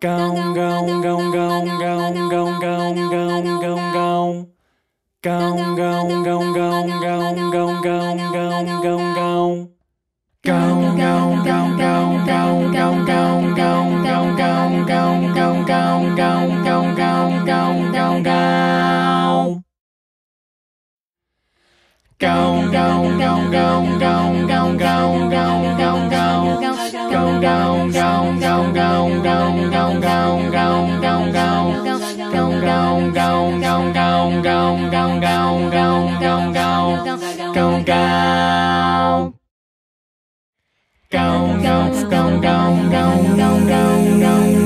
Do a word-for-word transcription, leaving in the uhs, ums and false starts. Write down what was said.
Gão, gão, gão, gão, gão, gão, gão, gão, gão, gão. Gão, gão, gão, gão, gão, gão, gão, gão, gão, gão. Gão, gão, gão, gão, gão, gão, gão, gão, gão, gão, gão, gão, gão, gão, gão, gão, gão, gão, gão. Gão, gão, gão, gão, gão, gão, gão, gão, gão, gão. Gão, gão, gão, gão, gão, gão, gão, gão, gão, gão, gão. Gão, gão, gão, gão, gão, gão, gão, gão, gão, gão, gão. Gão, gão. Gão, gão, gão, gão, gão, gão, gão, gão.